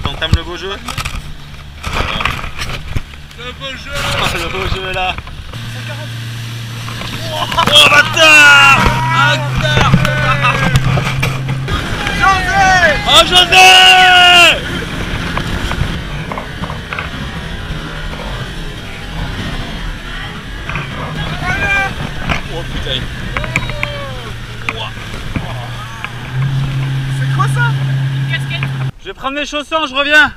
t'entames le beau jeu. Le beau jeu. Le beau jeu là. Oh bâtard! José! Oh José! Oh putain. C'est quoi ça? Une casquette. Je vais prendre mes chaussons, je reviens.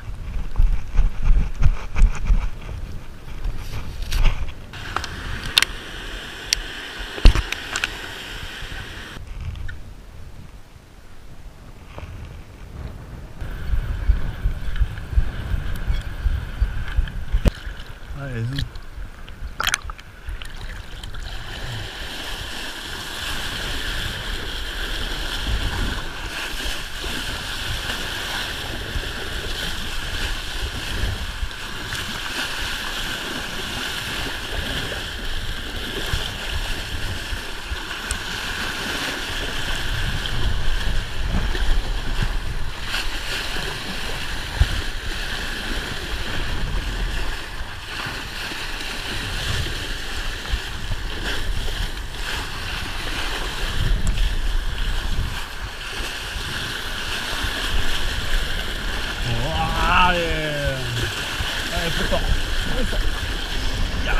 Allez, zoom. Allez, allez, plus fort. Plus fort. Ya.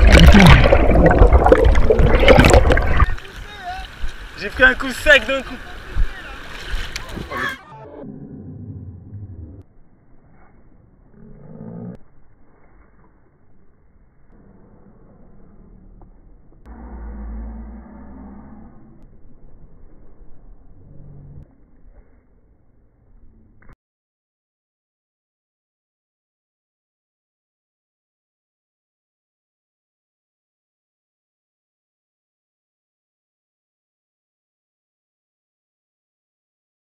J'ai pris un coup sec d'un coup.